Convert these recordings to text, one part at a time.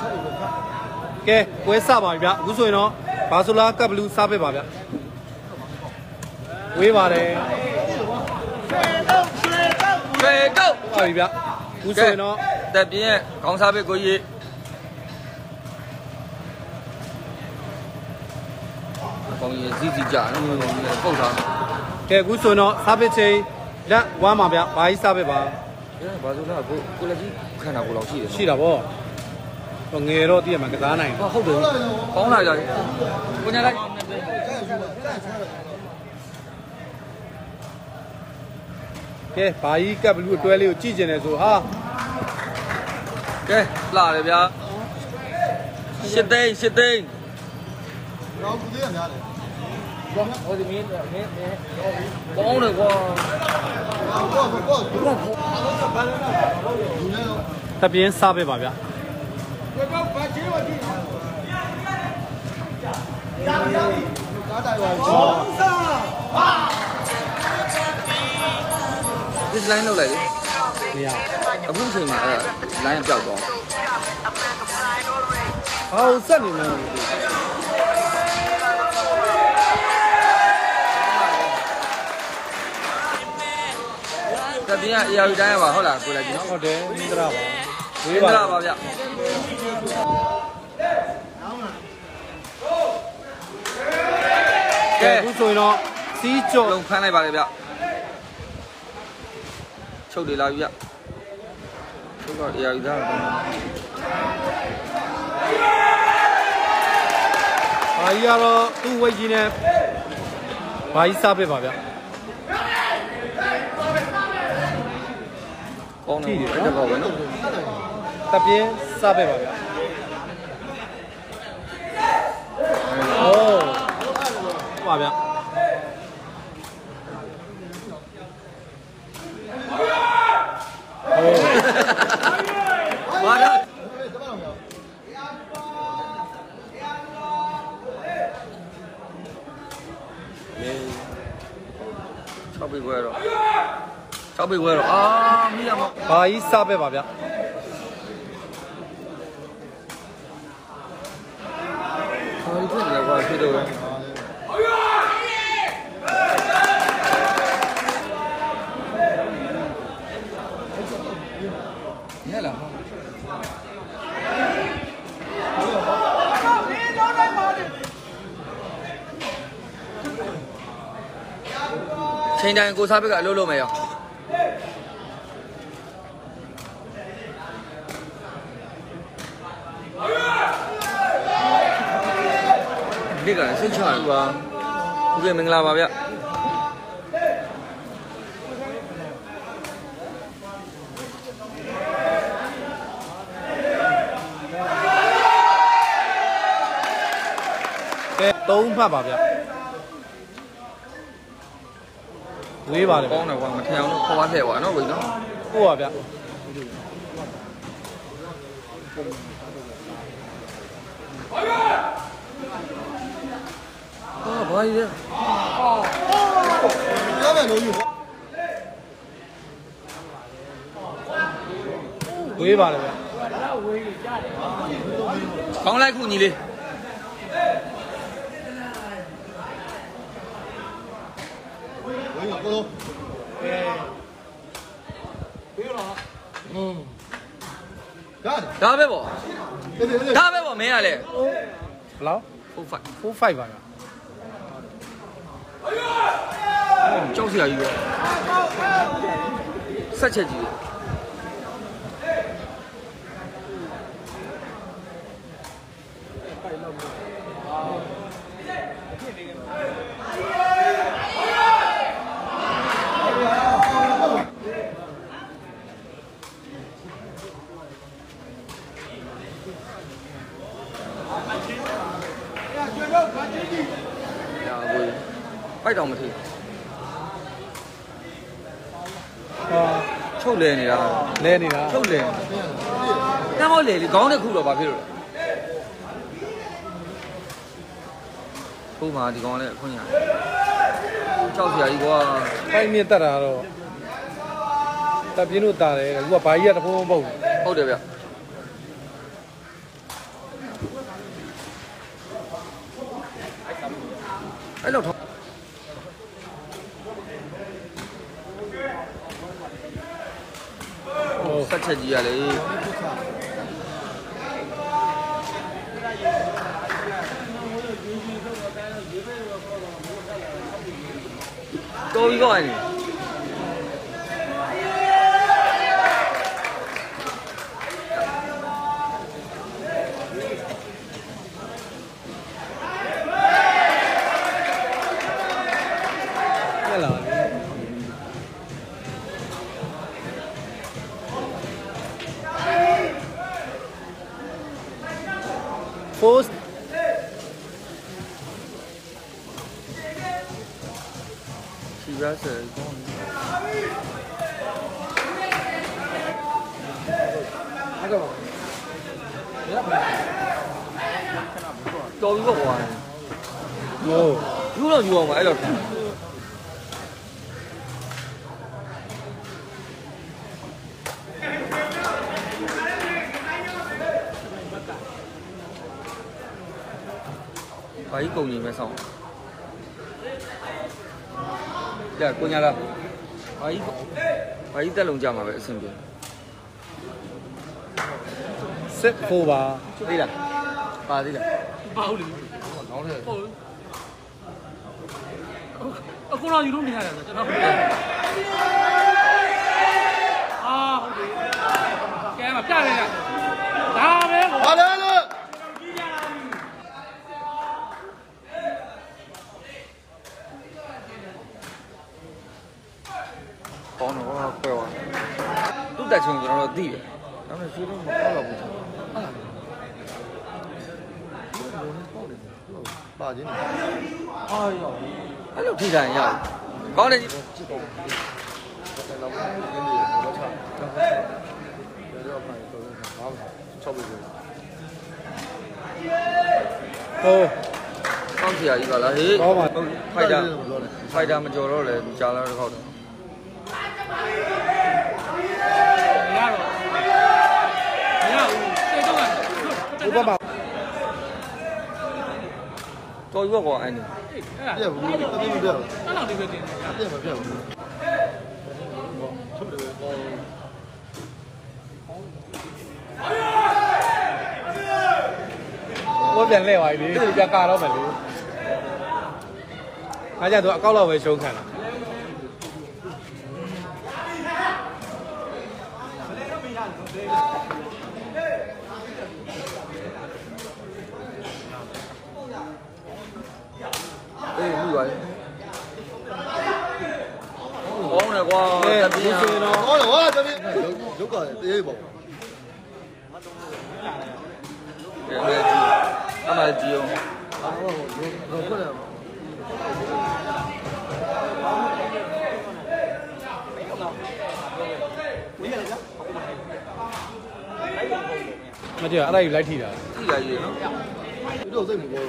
ကဲပွဲစပါပြီဗျအခုဆိုရင်တော့ဘာဆိုလာကပ်ဘလူးစားပေးပါဗျဝေးပါတယ်ရွှေကုတ်ပါပြီဗျအခုဆိုရင်တော့တက်ပြင်းရဲ့ခေါင်းစားပေးကိုကြီးကောင်းကြီးစီကြနော်ပုတ်ထားကဲအခုဆိုရင်တော့စားပေးချိန်လက်ဝမ်းပါဗျဘာကြီးစားပေးပါဘာဆိုလာကိုလည်းကြီးခန္ဓာကိုယ်လောက်ရှိတယ်ရှိတာဗောငယ်တော့တည့်ရမှာကစားနိုင်ဟုတ်တယ်ကောင်းလာကြတယ်ကိုညာလိုက်ကဲဘာကြီးကပ်ဘလူးအတွဲလေးကိုကြည့်ကျင်တယ်ဆိုဟာကဲလာတယ်ဗျာရှစ်သိန်းတော့ဘူးသေးရများတယ်ဟိုဒီမင်းကောင်းတယ်ကွာတပြင်းစားပေးပါဗျဒီလိုင်းလောက်လိုက်လေမရအခုချိန်မှာလိုင်းပြောက်သွားဟောဆက်နေမယ်တပြင်းအရာယူတိုင်းရပါဟုတ်လားကိုလိုက်ပြီနော်ဟုတ်တယ်မင်္ဂလာပါဝေးပါပါဗျကဲအခုဆိုရင်တော့စီးကြော်လုံးဖမ်းလိုက်ပါလေဗျချုပ်တယ်လာပြီဗျချုပ်တော့အရာယူသားဘာကြီးကတော့သူ့ဝိတ်ကြီးနဲ့ဘာကြီးစားပေးပါဗျကောင်းတယ်တော့ပဲနော်တပြင်းစားပေးပါဗျโอ้ပါဗျဘာလဲ6ပြီခွဲတော့အာမိရမဘာကြီးစားပဲပါဗျဘာလို့ဖြစ်လဲကွာဖြစ်တော့ညလာချိန်တိုင်းကိုစားဘက်ကအလုပ်လုပ်မယ်ရောဒီကနေ့စိတ်ချရပါဦးကမင်္ဂလာပါဗျကဲ3ဖတ်ပါဗျဝေးပါတယ်ကောင်းတယ်ကွာမထင်အောင်လို့ခေါ်ပါခဲ့ကွာနော်ဘယ်နော်ဟုတ်ပါဗျဘာကြီးလဲပြောမယ်လို့ယူဝေးပါတယ်ဗျကောင်းလိုက်ခုညီလေးဝေးကိုလို့ဒါပဲပေါ့မင်းရလဲဘလောက်45ပါဗျကြောက်စရာကြီးပဲဆက်ချက်ကြီးပိုက်တော်မထီချုပ်လဲနေတာချုပ်လဲတမ်းမောလေလေခေါင်းနဲ့ခုတော့ဘာဖြစ်လို့လဲထိုးမှာဒီကောင်လည်းခွင့်ရတယ်ကြောက်စရာကြီးကွာဖိုင်မြင့်တက်တာတော့တပ်ပြင်းတို့တာတယ်အခုကဘာကြီးကတဖုံးပုတ်ဟုတ်တယ်ဗျအဲ့လောက်ထောင်းဆက်ချက်ကြီးရလေတော်ပြီကောအဲ့ဒီ Post ခြေပြားဆက်ကောင်းတော်ပြီပေါ့ကွာဟိုယူတော့ယူအောင်ပါအဲ့တော့ဘာကြီးကုန်နေမဲ့ဆောင်ကြကိုညာလားဘာကြီးတက်လုံးကြမှာပဲအဆင်ပြေစစ်4ပါသေးလားပါသေးလားပါဟုတ်လေကောင်းတယ်ဟုတ်အခုတော့ယူလို့မရတာကျွန်တော်အာဟုတ်တယ်ကဲမပြလိုက်ရဒါပဲ好了了。 ကောင်းတော့ခွဲသွားသူ့တက်ချုံကျွန်တော်တို့သိတယ်ဒါပေမဲ့ရွှေတော့မပေါက်တော့ဘူး把进来。 အားရောအဲ့လိုထိတိုင်းရကောင်းတယ်ကြီးဟိုကောင်းစီရာကြီးပါလားဟေးဖိုက်တာမကြော်တော့လေကြာလာတော့ခေါက်တယ်မရဘူးစေတော့ကဥပမာတော်ရွက်ကွာအဲ့နေ别不，这边不别了， အဲ့လောက်ဒီပဲတင်တယ်别不。 我ပြန်လဲသွားပြီလေပြန်ကာတော့မယ်လေအားကြတော့အကောက်တော့ပဲရှုံးခံတာအေးမှုပါလေကောင်းတယ်ကွာတပြင်းတော့好了，我这边有个第一步。 အမှန်ကြီးအောင်我过来。 မကြည့်အဲ့ဒါယူလိုက်ထိတာကြည့်ရည်နော်你这这么高了。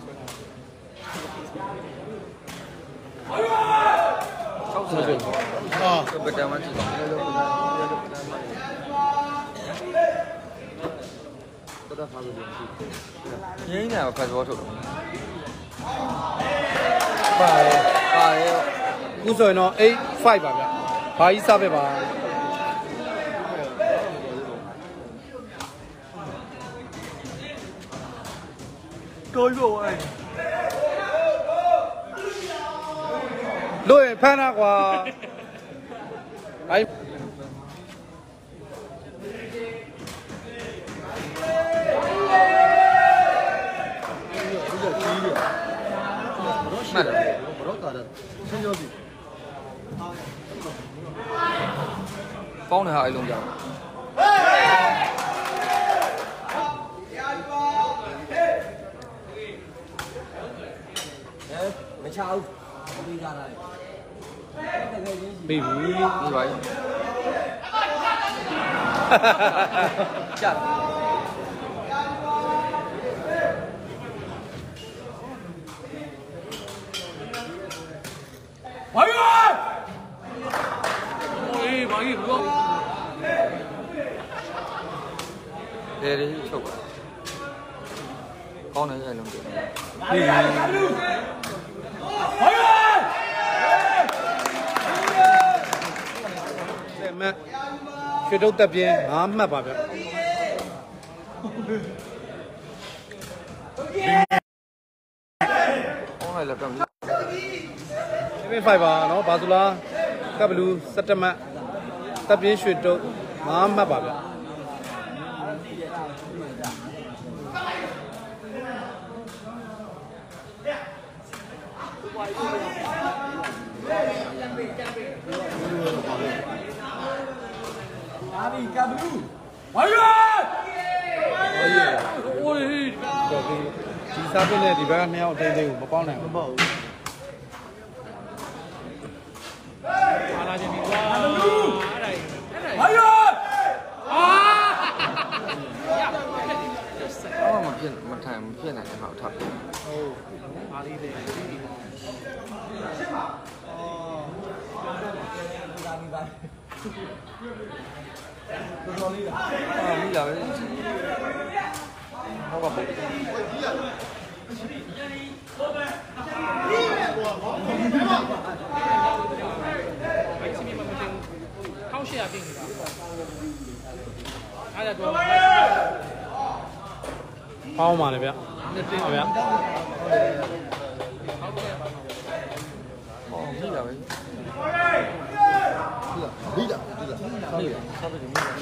60 啊， ဘယ်တမ်းမှကြည့်ပါရင်းနေတာဖတ်ဘောထုတ်တော့ပါတယ်ခုဆိုရင်တော့85ပါဗျဘာကြီးစပဲပါတော်ပြီပေါ့အဲ့လို့ရင်ဖမ်းတာကွာအဲ့မှတ်တယ်不知道干的，成交的。 ပေါင်းတယ်ဟာအဲ့လုံးကြောင်မချဘူးပြီးကြတာပြီပြီဒီပါကြာဝိုင်းရโอ้ยဘာကြီးဘလို့လေလေချုပ်ကောင်းတယ်အဲ့လုံးကြောင်ပြီမှတ်ရွှေတုတ်တက်ပြင်း5မှတ်ပါဗျဟောလိုက်တော့ 7-5ပါနော်ဘာဆိုလားကပ်ဘလူး17မှတ်တက်ပြင်းရွှေတုတ်5မှတ်ပါဗျ阿比干不住， ဝိုင်းရโอ้ยဒီစားပင်းနဲ့ဒီဘက်က2ယောက်အထိန်းသိမ်းကိုမပေါင်းနိုင်ဘူးမပေါ့ဘူးအားလာခြင်းဒီကွာအဲ့ဒါဝိုင်းရအာမဖြစ်မထိုင်မဖြစ်နိုင်တဲ့ဟောက်ထောက်အားလေးလေးမိလာပဲဟောကပေါ့ဘိုက်စီမမတင်1800ပြင်နေတာအားရတော့ပေါင်းပါလေဗျနှစ်သိမ်းပါဗျဟောမိလာပဲဒီလားမိလာဆက်ပြီးမိလာ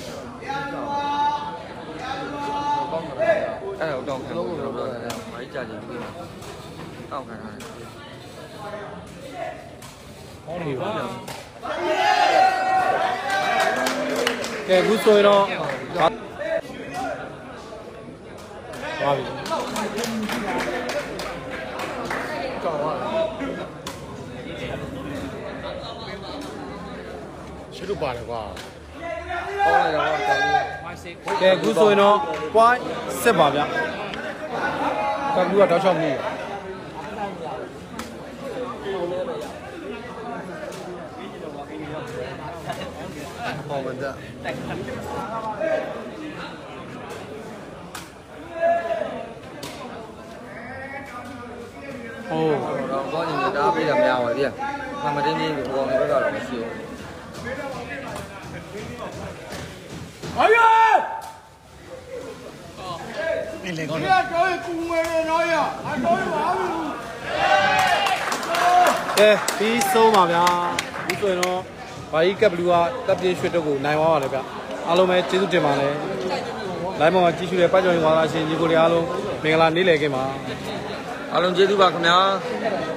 အဲ့တော့တောင်းခံလို့ပြောတယ်ဘာကြီးကြာကြည့်ပြီးတော့တောင်းခံရတယ်ပေါင်းနေပါကဲအခုဆိုရင်တော့ပါပြီရှင်းလို့ပါတယ်ကွာဟောလိုက်တော့တောင်းပြီးဝိုင်းစစ်ကဲအခုဆိုရင်တော့ point 7ပါဗျကပ်ဘလူးကတောက်ချောက်နေဟောမတဲ့ဟုတ်တော့ဘောနေတားပေးတာမရပါဘူးဗျာမတင်းကြီးကိုဘောနေဘက်ကတော့မရှိဘူးဝိုင်းရကဲပြီးဆုံးပါဗျာဒီဆိုရင်တော့ဘာကြီးကပ်ဘလူးကတပ်ပြင်းရွှေတုတ်ကိုနိုင်သွားပါလေဗျအားလုံးပဲကျေးဇူးတင်ပါတယ်လိုင်းပေါ်မှာကြည့်ရှုတဲ့ပတ်ကြောင်ဝါသာရှင်ညီကိုတွေအားလုံးမင်္ဂလာနေ့လည်ခင်းပါအားလုံးကျေးဇူးပါခင်ဗျာ